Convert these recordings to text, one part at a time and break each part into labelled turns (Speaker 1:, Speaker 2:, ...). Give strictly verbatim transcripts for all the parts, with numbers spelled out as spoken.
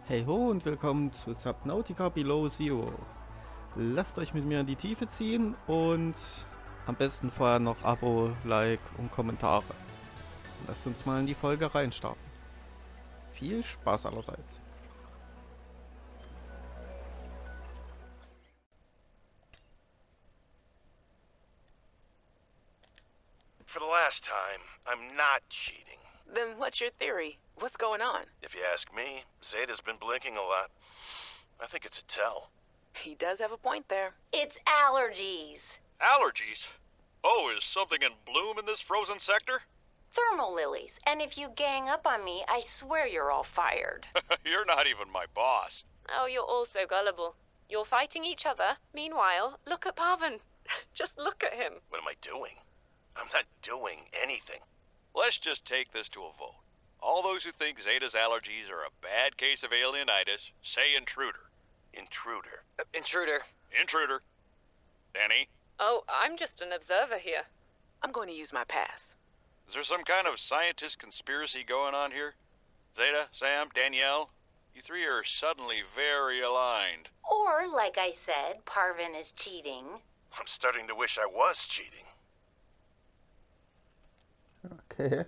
Speaker 1: Hey ho und willkommen zu Subnautica Below Zero. Lasst euch mit mir in die Tiefe ziehen und am besten vorher noch Abo, Like und Kommentare. Lasst uns mal in die Folge reinstarten. Viel Spaß allerseits.
Speaker 2: For the last time, I'm not cheating.
Speaker 3: Then what's your theory? What's going on?
Speaker 2: If you ask me, Zeta's been blinking a lot. I think it's a tell.
Speaker 3: He does have a point there.
Speaker 4: It's allergies.
Speaker 5: Allergies? Oh, is something in bloom in this frozen sector?
Speaker 4: Thermal lilies. And if you gang up on me, I swear you're all fired.
Speaker 5: You're not even my boss.
Speaker 6: Oh, you're all so gullible. You're fighting each other. Meanwhile, look at Parvin. Just look at him.
Speaker 2: What am I doing? I'm not doing anything.
Speaker 5: Let's just take this to a vote. All those who think Zeta's allergies are a bad case of alienitis, say intruder.
Speaker 2: Intruder.
Speaker 7: Uh, intruder.
Speaker 5: Intruder. Danny,
Speaker 6: Oh, I'm just an observer here.
Speaker 3: I'm going to use my pass.
Speaker 5: is there some kind of scientist conspiracy going on here? Zeta, Sam, Danielle, you three are suddenly very aligned.
Speaker 4: Or, like I said, Parvin is cheating.
Speaker 2: I'm starting to wish I was cheating.
Speaker 1: Okay.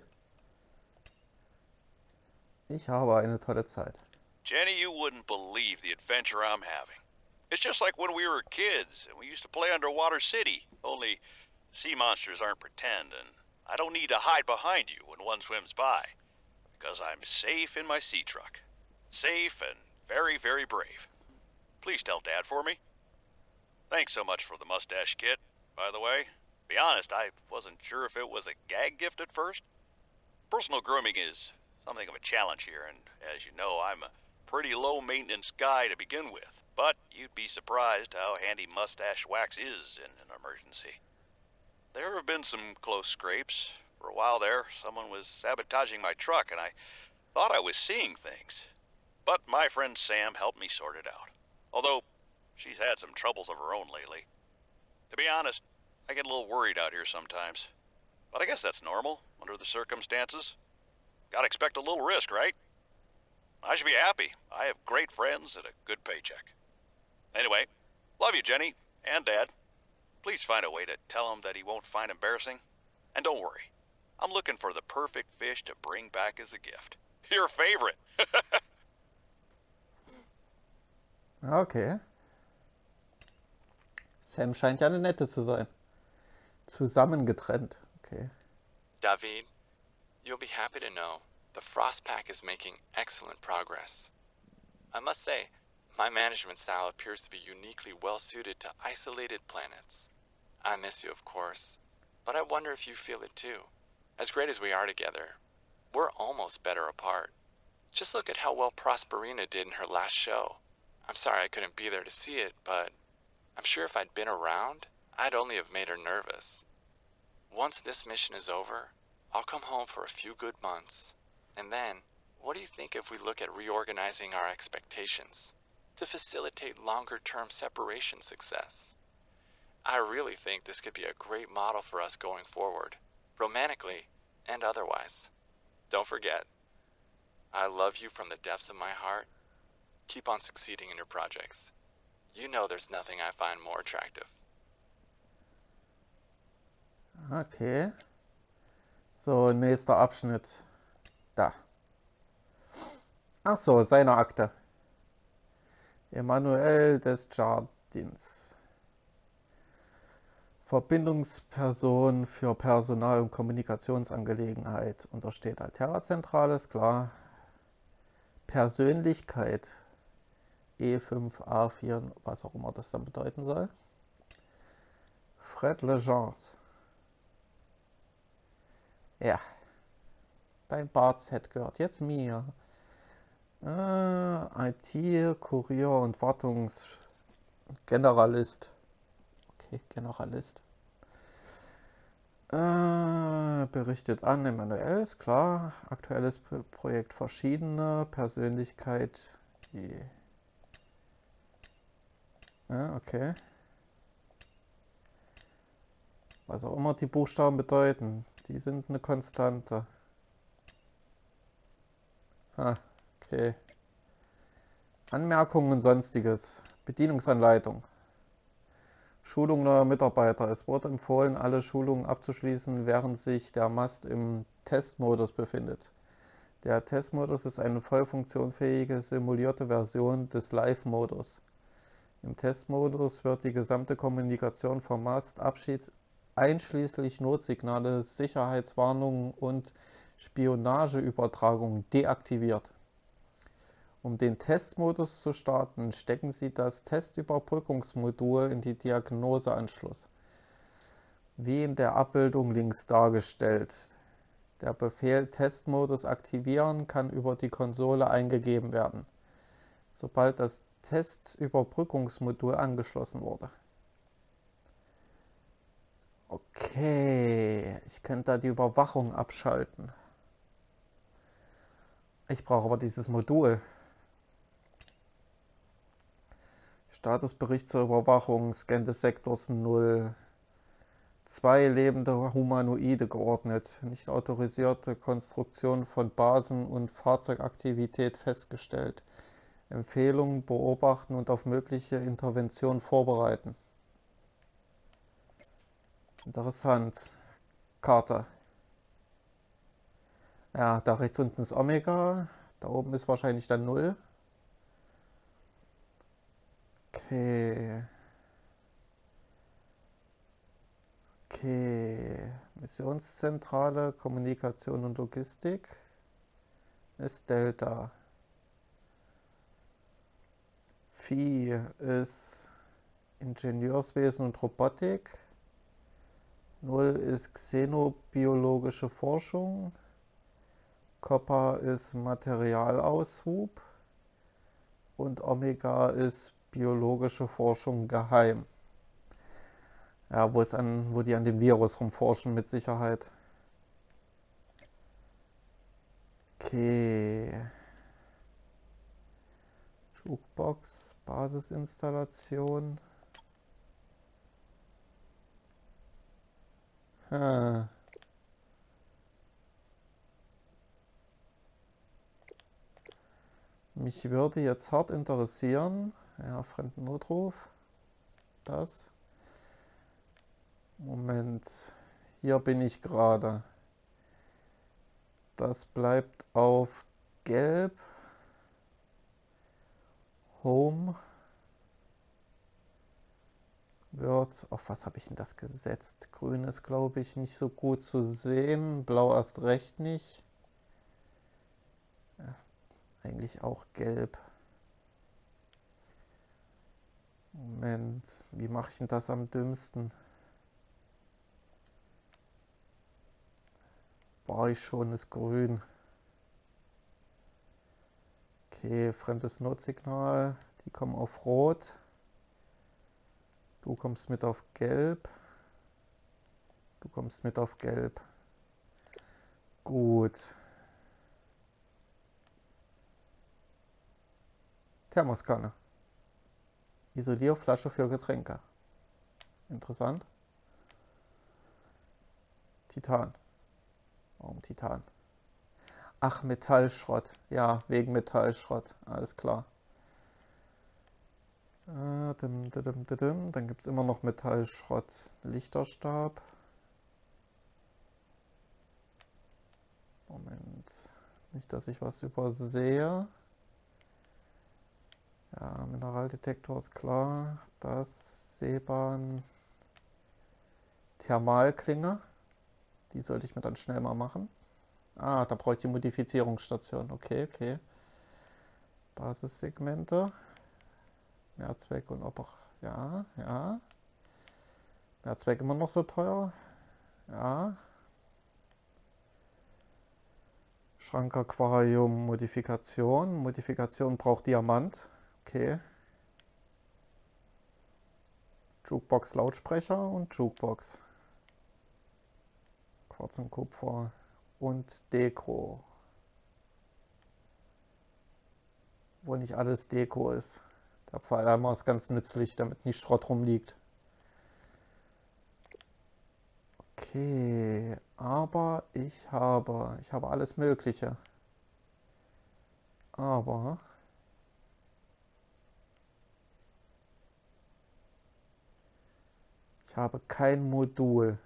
Speaker 1: Ich habe eine tolle Zeit.
Speaker 5: Jenny, you wouldn't believe the adventure I'm having. It's just like when we were kids and we used to play Underwater City, only sea monsters aren't pretend, and I don't need to hide behind you when one swims by, because I'm safe in my sea truck. Safe and very, very brave. Please tell Dad for me. Thanks so much for the mustache kit, by the way. Be honest, I wasn't sure if it was a gag gift at first. Personal grooming is something of a challenge here, and as you know, I'm a pretty low-maintenance guy to begin with. But you'd be surprised how handy mustache wax is in an emergency. There have been some close scrapes. For a while there, someone was sabotaging my truck, and I thought I was seeing things. But my friend Sam helped me sort it out. Although, she's had some troubles of her own lately. To be honest, I get a little worried out here sometimes. But I guess that's normal, under the circumstances. Gotta expect a little risk, right? I should be happy. I have great friends and a good paycheck. Anyway, love you, Jenny, and Dad. Please find a way to tell him that he won't find embarrassing. And don't worry, I'm looking for the perfect fish to bring back as a gift. Your favorite!
Speaker 1: Okay. Sam scheint ja eine nette zu sein. Zusammengetrennt. Okay.
Speaker 7: David, you'll be happy to know the Frost Pack is making excellent progress. I must say, my management style appears to be uniquely well suited to isolated planets. I miss you, of course, but I wonder if you feel it too. As great as we are together, we're almost better apart. Just look at how well Prosperina did in her last show. I'm sorry I couldn't be there to see it, but I'm sure if I'd been around, I'd only have made her nervous. Once this mission is over, I'll come home for a few good months. And then, what do you think if we look at reorganizing our expectations to facilitate longer-term separation success? I really think this could be a great model for us going forward, romantically and otherwise. Don't forget, I love you from the depths of my heart. Keep on succeeding in your projects. You know there's nothing I find more attractive.
Speaker 1: Okay. So, nächster Abschnitt. Da. Ach so, seine Akte. Emanuel Desjardins. Verbindungsperson für Personal- und Kommunikationsangelegenheit. Untersteht Alterra-Zentrale, ist klar. Persönlichkeit. E fünf A vier, was auch immer das dann bedeuten soll. Fred Legendre. Ja. Dein Bartset gehört jetzt mir. Äh, I T, Kurier und Wartungsgeneralist. Okay, Generalist. Äh, berichtet an Emanuel, ist klar. Aktuelles Projekt verschiedene. Persönlichkeit. Die ja, okay. Was auch immer die Buchstaben bedeuten, die sind eine Konstante. Ah, okay. Anmerkungen und Sonstiges. Bedienungsanleitung. Schulung neuer Mitarbeiter. Es wurde empfohlen, alle Schulungen abzuschließen, während sich der Mast im Testmodus befindet. Der Testmodus ist eine voll funktionsfähige simulierte Version des Live-Modus. Im Testmodus wird die gesamte Kommunikation vom Mast abschied, einschließlich Notsignale, Sicherheitswarnungen und Spionageübertragungen deaktiviert. Um den Testmodus zu starten, stecken Sie das Testüberbrückungsmodul in die Diagnoseanschluss, wie in der Abbildung links dargestellt. Der Befehl Testmodus aktivieren kann über die Konsole eingegeben werden, sobald das Testüberbrückungsmodul angeschlossen wurde. Okay, ich könnte da die Überwachung abschalten. Ich brauche aber dieses Modul. Statusbericht zur Überwachung, Scan des Sektors null. Zwei lebende Humanoide geordnet. Nicht autorisierte Konstruktion von Basen und Fahrzeugaktivität festgestellt. Empfehlungen beobachten und auf mögliche Intervention vorbereiten. Interessant. Karte. Ja, da rechts unten ist Omega. Da oben ist wahrscheinlich dann null. Okay. Okay. Missionszentrale, Kommunikation und Logistik ist Delta. Phi ist Ingenieurswesen und Robotik. null ist xenobiologische Forschung. Kappa ist Materialaushub. Und Omega ist biologische Forschung geheim. Ja, wo, es an, wo die an dem Virus rumforschen, mit Sicherheit. Okay. Jukebox, Basisinstallation. Hm. Mich würde jetzt hart interessieren, ja, fremden Notruf, das. Moment, hier bin ich gerade. Das bleibt auf Gelb. Home. Wird, auf was habe ich denn das gesetzt? Grün ist, glaube ich, nicht so gut zu sehen. Blau erst recht nicht. Ja, eigentlich auch gelb. Moment, wie mache ich denn das am dümmsten? War ich schon, ist grün. Okay, fremdes Notsignal. Die kommen auf Rot. Du kommst mit auf Gelb. Du kommst mit auf Gelb. Gut. Thermoskanne. Isolierflasche für Getränke. Interessant. Titan. Warum Titan? Ach, Metallschrott. Ja, wegen Metallschrott. Alles klar. Äh, dim, dim, dim, dim. Dann gibt es immer noch Metallschrott. Lichterstab. Moment. Nicht, dass ich was übersehe. Ja, Mineraldetektor ist klar. Das Seebahn. Thermalklinge. Die sollte ich mir dann schnell mal machen. Ah, da brauche ich die Modifizierungsstation. Okay, okay. Basissegmente. Mehrzweck und ob auch. Ja, ja. Mehrzweck immer noch so teuer. Ja. Schrankaquarium, Modifikation. Modifikation braucht Diamant. Okay. Jukebox Lautsprecher und Jukebox. Quarz und Kupfer und Deko. Wo nicht alles Deko ist. Der Pfeileimer ist ganz nützlich, damit nicht Schrott rumliegt. Okay, aber ich habe, ich habe alles Mögliche. Aber Ich habe kein Modul.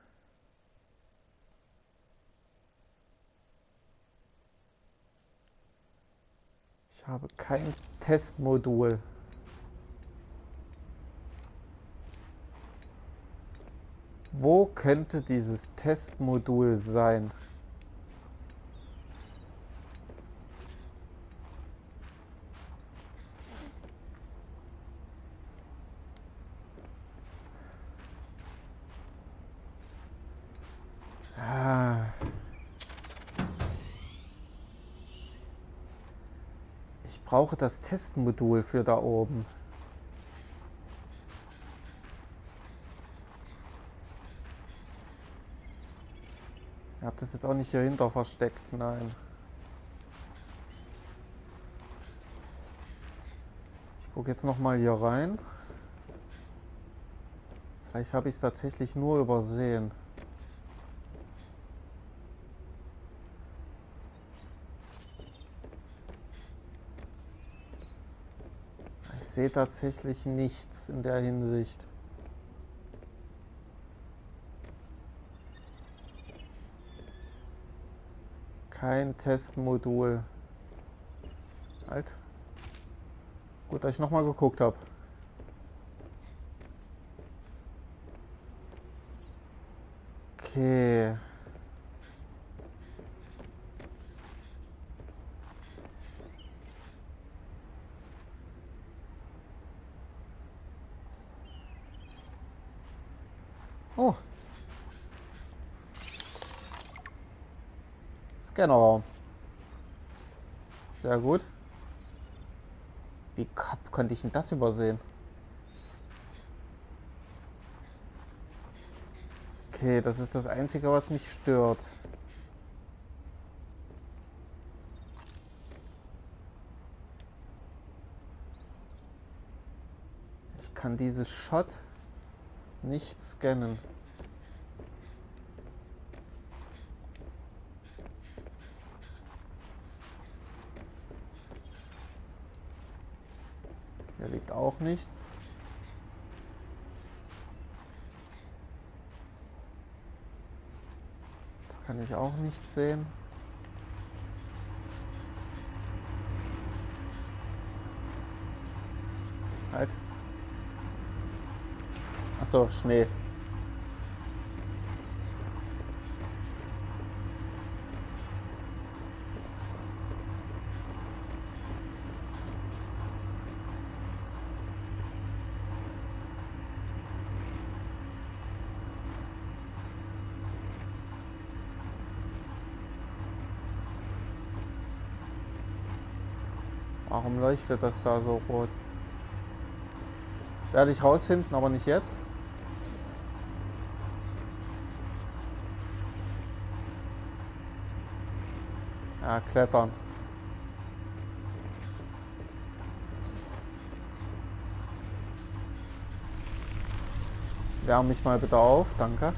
Speaker 1: Ich habe kein Testmodul. Wo könnte dieses Testmodul sein? Ah. Ich brauche das Testmodul für da oben. Ich habe das jetzt auch nicht hier hinter versteckt, nein. Ich gucke jetzt noch mal hier rein. Vielleicht habe ich es tatsächlich nur übersehen. Ich sehe tatsächlich nichts in der Hinsicht. Kein Testmodul. Halt. Gut, dass ich nochmal geguckt habe. Okay. Oh. Scannerraum. Sehr gut. Wie konnte ich denn das übersehen? Okay, das ist das Einzige, was mich stört. Ich kann dieses Shot nicht scannen. Hier liegt auch nichts. Da kann ich auch nichts sehen. Halt. Achso, Schnee. Warum leuchtet das da so rot? Werde ich rausfinden, aber nicht jetzt. Ja, klettern. Wärme mich mal bitte auf, danke.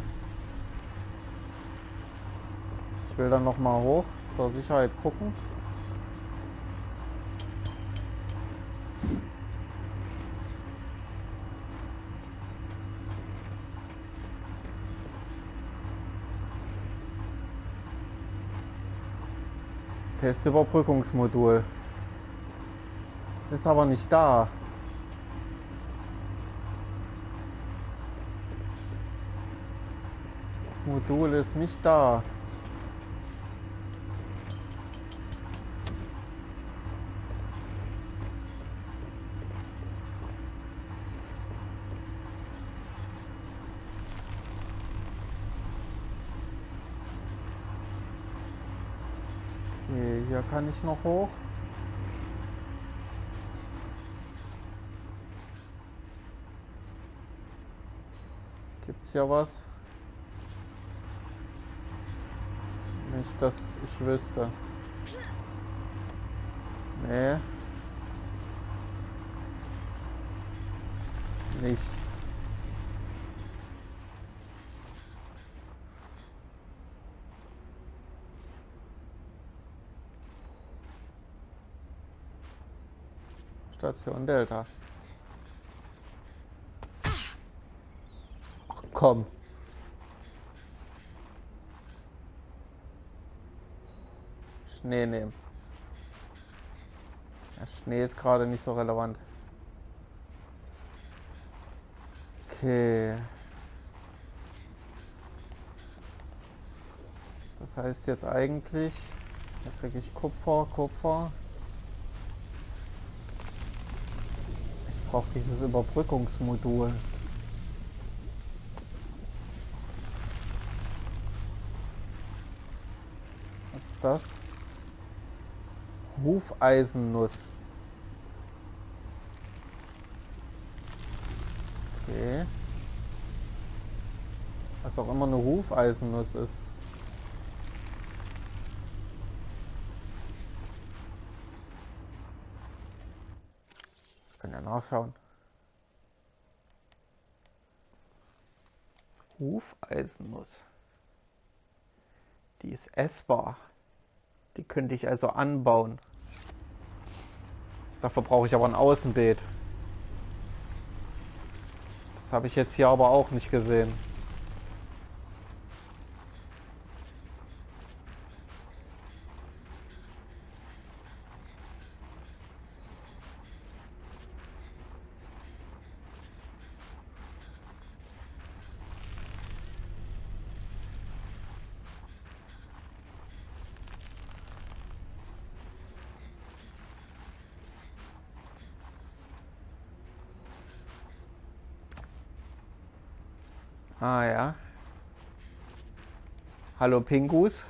Speaker 1: Ich will dann noch mal hoch zur Sicherheit gucken. Testüberbrückungsmodul. Es ist aber nicht da. Das Modul ist nicht da. Okay, hier kann ich noch hoch. Gibt's hier was? Nicht, dass ich wüsste. Nee. Nichts. Station Delta. Ach bekommen. Schnee nehmen. Ja, Schnee ist gerade nicht so relevant. Okay. Das heißt jetzt eigentlich, da kriege ich Kupfer, Kupfer. Ich brauche dieses Überbrückungsmodul. Was ist das? Hufeisennuss. Okay. Was auch immer eine Hufeisennuss ist. Das können wir nachschauen. Hufeisennuss. Die ist essbar. Die könnte ich also anbauen. Dafür brauche ich aber ein Außenbeet. Das habe ich jetzt hier aber auch nicht gesehen. Ah ja. Hallo Pingus.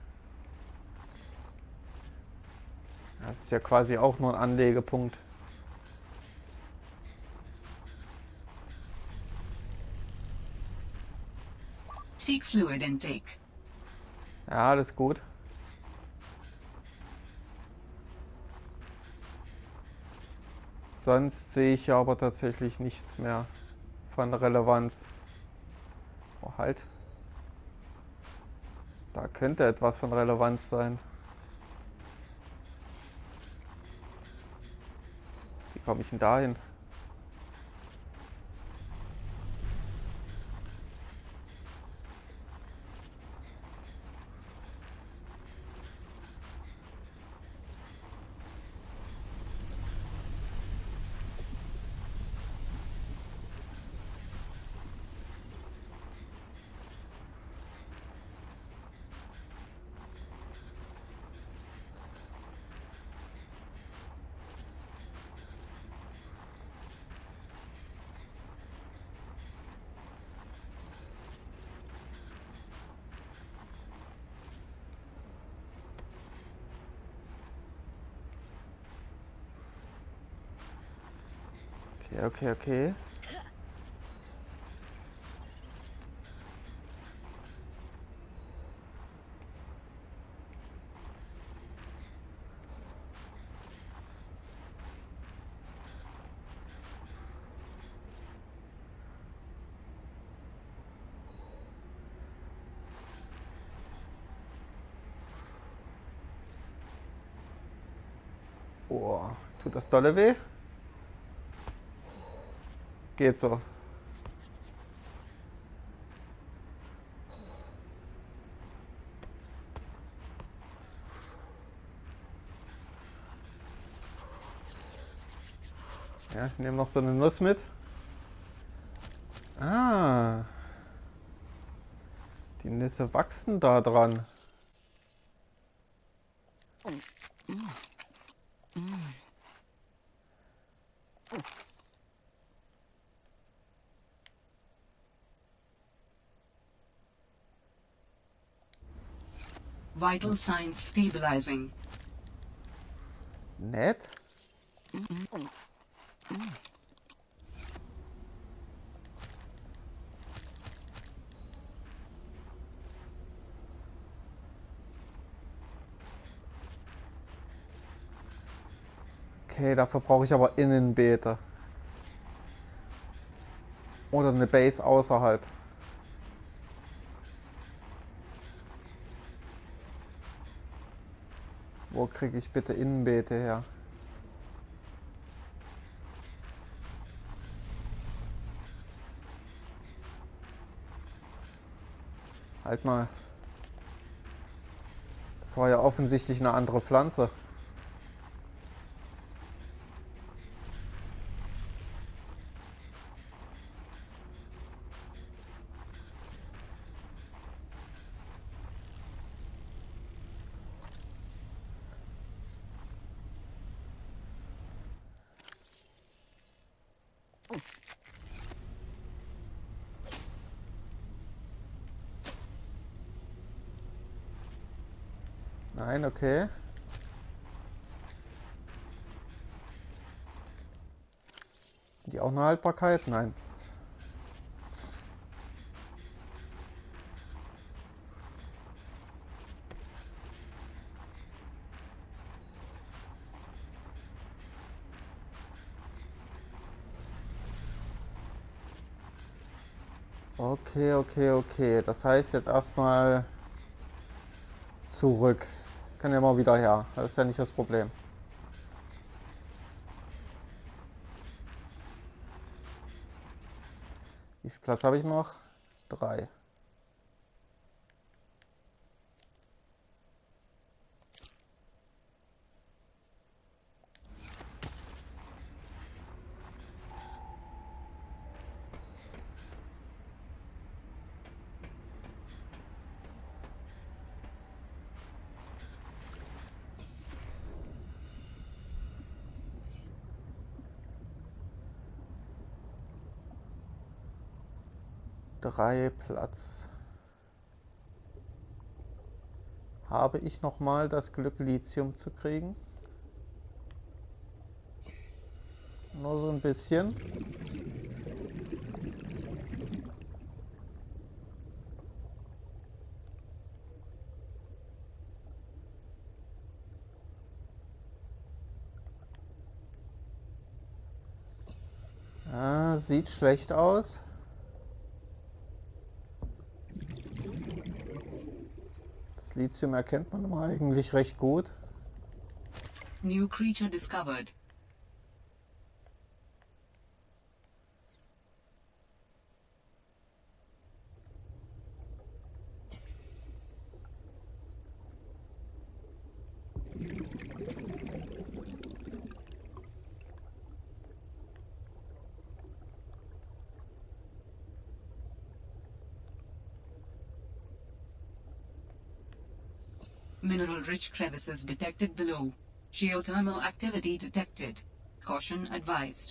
Speaker 1: Das ist ja quasi auch nur ein Anlegepunkt.
Speaker 8: Seek fluid intake.
Speaker 1: Ja, alles gut. Sonst sehe ich ja aber tatsächlich nichts mehr von Relevanz. Oh, halt. Da könnte etwas von Relevanz sein. Wie komme ich denn da hin? Okay, okay, okay. Oh, tut das dolle weh? Geht so. Ja, ich nehme noch so eine Nuss mit. Ah. Die Nüsse wachsen da dran.
Speaker 8: Vital signs stabilizing.
Speaker 1: Nett. Okay, dafür brauche ich aber Innenbeete. Oder eine Base außerhalb. Wo kriege ich bitte Innenbeete her?
Speaker 9: Halt mal. Das war ja offensichtlich eine andere Pflanze. Nein, okay. Die auch eine Haltbarkeit? Nein. Okay, okay, okay. Das heißt jetzt erstmal zurück. Kann ja mal wieder her. Das ist ja nicht das Problem. Wie viel Platz habe ich noch? Drei. Drei Platz. Habe ich noch mal das Glück, Lithium zu kriegen? Nur so ein bisschen. Ah, sieht schlecht aus. Das Lithium erkennt man aber eigentlich recht gut.
Speaker 8: New creature discovered. Mineral-rich crevices detected below. Geothermal activity detected. Caution advised.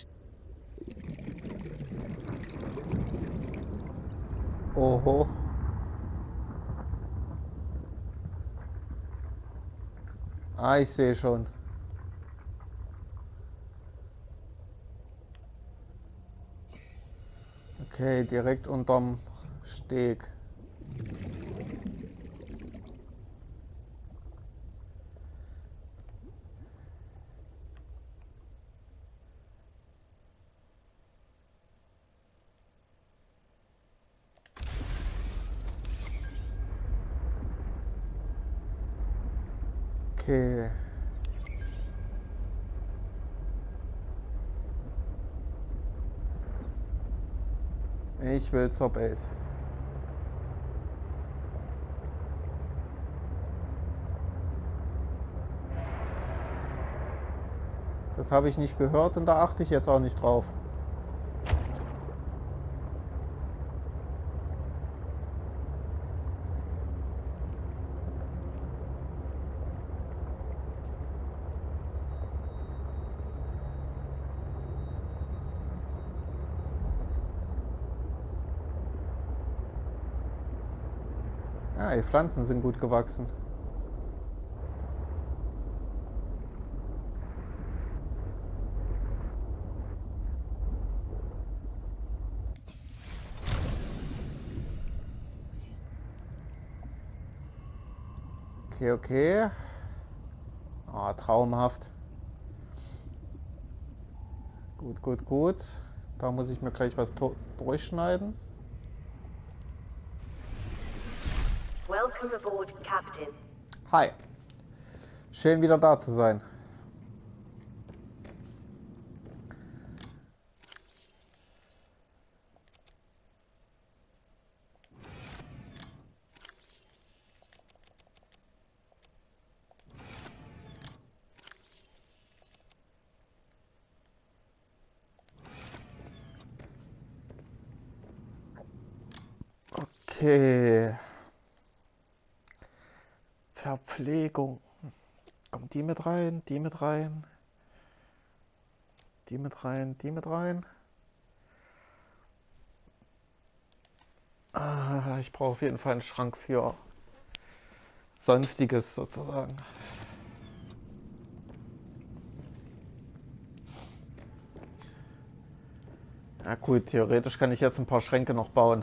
Speaker 9: Oho. Ah, ich sehe schon. Okay, direkt unterm Steg. Okay. Ich will zur Base. Das habe ich nicht gehört und da achte ich jetzt auch nicht drauf. Ja, die Pflanzen sind gut gewachsen. Okay, okay. Ah, traumhaft. Gut, gut, gut. Da muss ich mir gleich was durchschneiden.
Speaker 10: Welcome aboard, Captain.
Speaker 9: Hi. Schön wieder da zu sein. Okay. Verpflegung. Kommt die mit rein, die mit rein. Die mit rein, die mit rein. Ah, ich brauche auf jeden Fall einen Schrank für Sonstiges sozusagen. Ja gut, theoretisch kann ich jetzt ein paar Schränke noch bauen.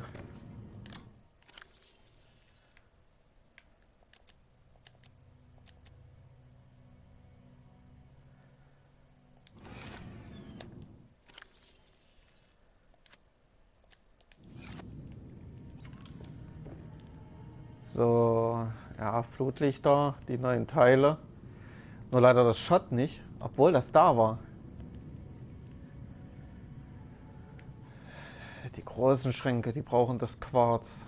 Speaker 9: So, ja, Flutlichter, die neuen Teile. Nur leider das Schott nicht, obwohl das da war. Die großen Schränke, die brauchen das Quarz.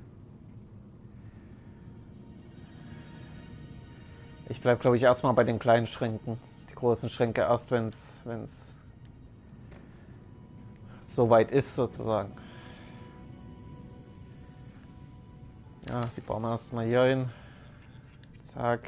Speaker 9: Ich bleibe, glaube ich, erstmal bei den kleinen Schränken. Die großen Schränke erst, wenn es wenn es soweit ist, sozusagen. Ja, die bauen wir erstmal hier hin. Zack.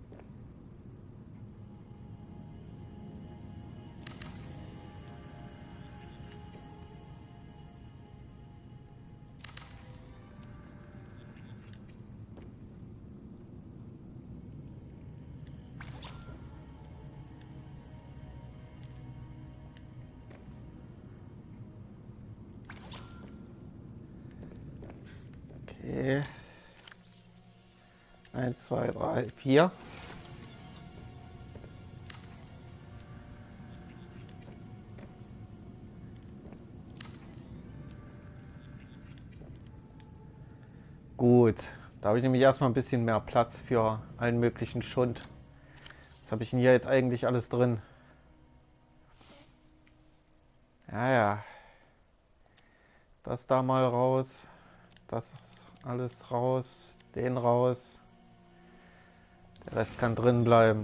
Speaker 9: Okay. Eins, zwei, drei, vier. Gut, da habe ich nämlich erstmal ein bisschen mehr Platz für allen möglichen Schund. Was habe ich denn hier jetzt eigentlich alles drin? Ja, ja. Das da mal raus. Das alles raus. Den raus. Der Rest kann drin bleiben.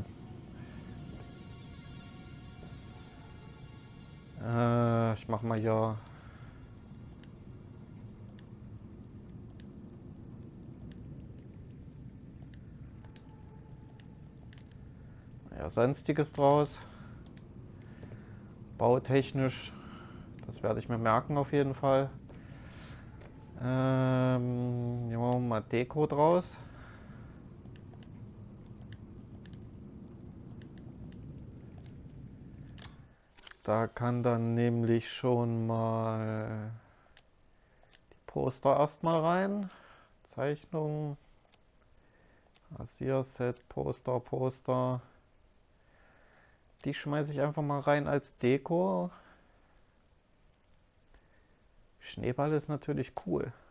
Speaker 9: Äh, ich mach mal hier. Ja, Sonstiges draus. Bautechnisch. Das werde ich mir merken auf jeden Fall. Ähm, ja, mal Deko draus. Da kann dann nämlich schon mal die Poster erstmal rein. Zeichnung. Rasierset, Poster, Poster. Die schmeiße ich einfach mal rein als Deko. Schneeball ist natürlich cool.